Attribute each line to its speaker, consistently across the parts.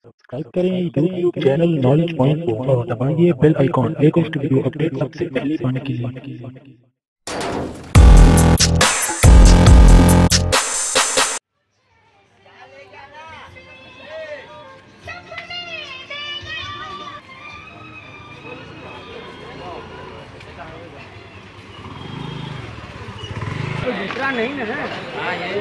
Speaker 1: Subscribe करें YouTube channel knowledge point को और दबाइए bell icon latest video update सबसे पहले पाने के लिए।
Speaker 2: दूसरा नहीं ना है। हाँ ये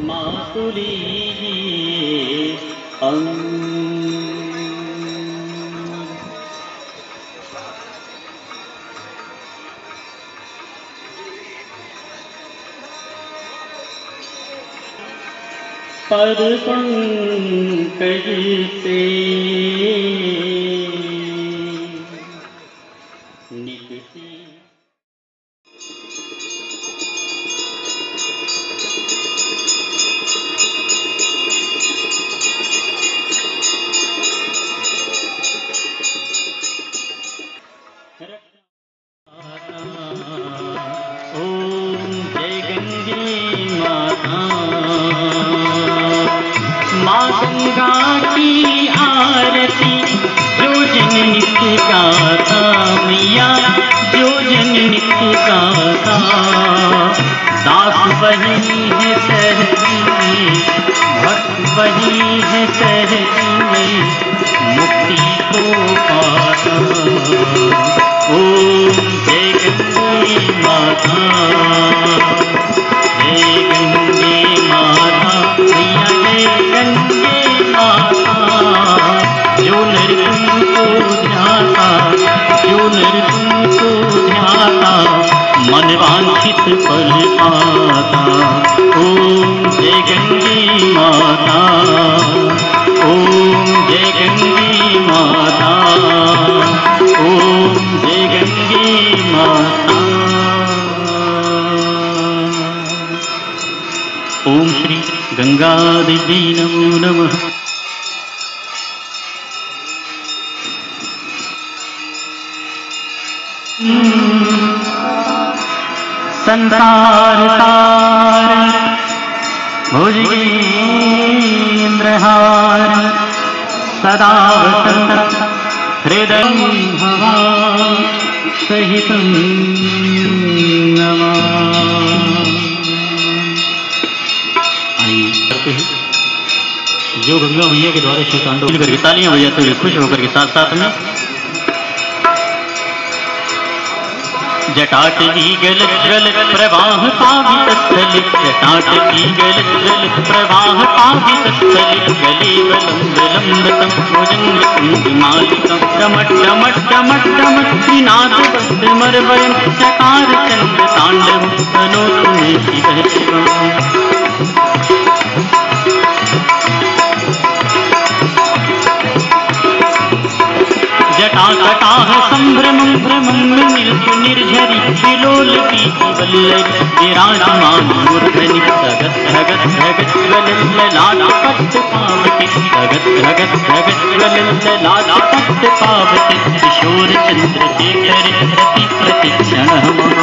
Speaker 3: मातुली पर पंकज से निकसी ओम जय गंगे माता माँ गंगा की आरती जो जन नित्य गाता मैया जो जन नित्य गाता दास वही है सहजी में भक्त वही है सहजी में मुक्ति को पाता ओम जय गंगे माता जय गंगे माता मैया जय गंगे माता जो नर तुमको ध्याता जो नर तुमको ध्याता मन वांछित फल पाता ओम जय गंगे माता ओम जय गंगे माता ओम जय गंगे माता ओम श्री गंगा देवी नमो नमः। संसार सार भुजगेन्द्रहार सदा वसंत हृदय भवा सहितं नमामि। आइए करते हैं जो गंगा मैया के द्वारा शिव तांडव करके तालियां बजाते हुए खुश होकर के साथ साथ में जटाटवी गलज्ज्वल प्रवाह पावितस्थल जटाटवी गलज्ज्वल प्रवाह पावितस्थल गले वलंबलंबतं भुजंगकुंडमालिकं डमट डमट डमट डमट श्रीनाथवस्त्रमर्वयं चकार चंद्र तांडवं तनोतु मे शिवः शिवम्। जटाकटाह संभ्रमं भ्रमं निर्भु निर्झरि विलोलती वल्लरी विराजमान मूर्धनि धगत धगत धगत ज्वलल्ललाटपट्ट पावति धगत धगत धगत ज्वलल्ललाटपट्ट पावति किशोर चंद्रशेखर प्रति प्रतिक्षण मम।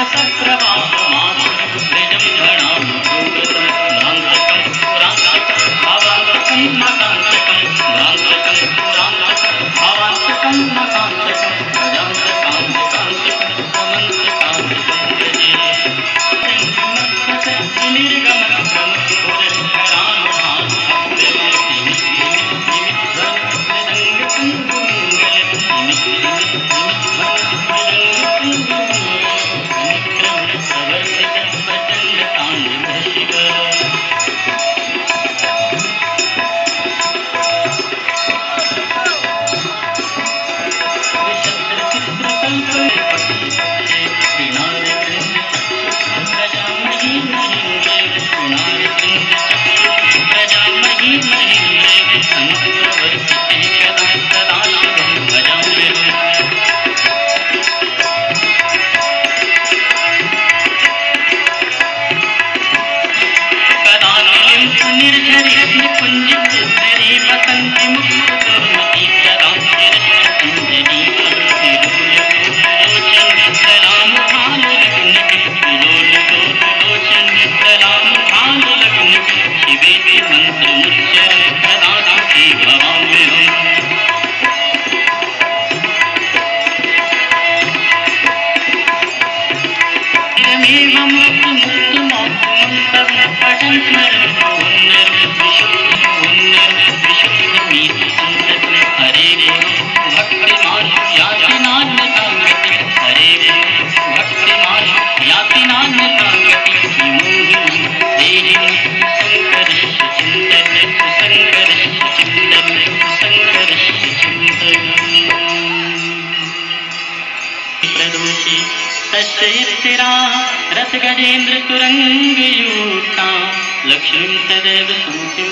Speaker 3: रथ गजेन्द्र तुरंग यूता लक्ष्मीं सदैव सुमतिं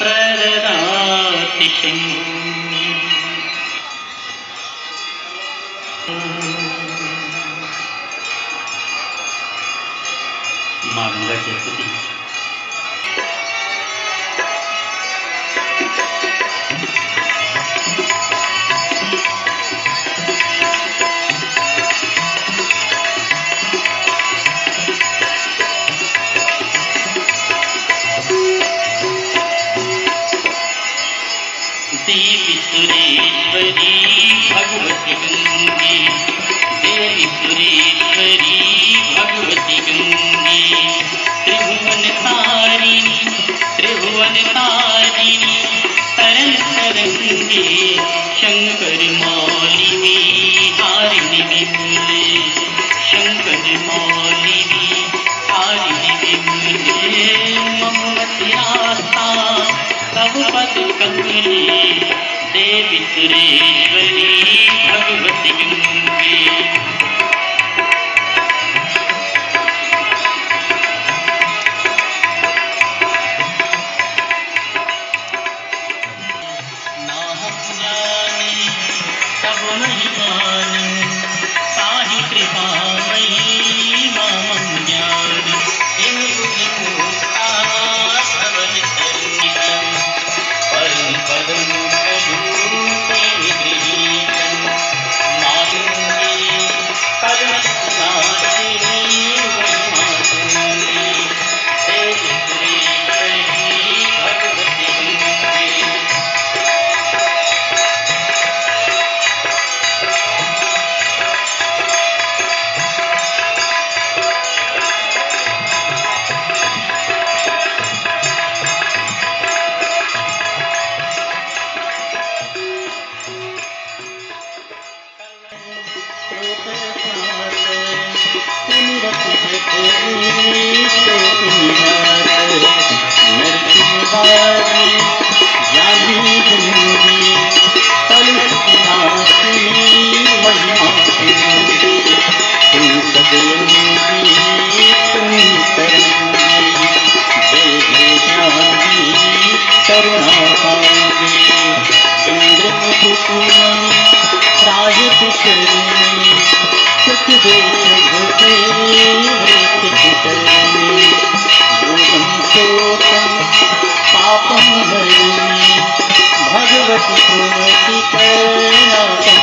Speaker 3: प्रददाति शम्भुः। मां गंगा की स्तुति। देवी सुरेश्वरी भगवती गंगे, देवी सुरेश्वरी भगवती गंगे, त्रिभुवन तारिणी तरल तरंगे, शंकर मौलिनी हारिणी विमले, शंकर मौलिनी हारिणी विमले, ममवती आस्था तब पद कमले, देवी सुरेश्वरी भगवती गंगे। ना हम जाने तब महिमान, साहि कृपामयी मामं ज्ञान, पापं भगवती सुमति करनाथ।